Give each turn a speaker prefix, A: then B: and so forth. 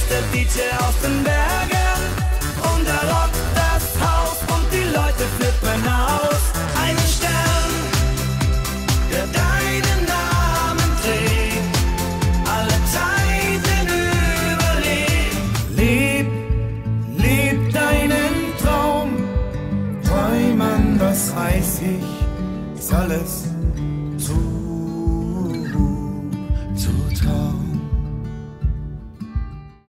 A: der DJ aus den Bergen und er rockt das Haus und die Leute flippen aus. Ein Stern, der deinen Namen trägt, alle Zeiten überlebt. Leb deinen Traum, träumen, das weiß ich, ist alles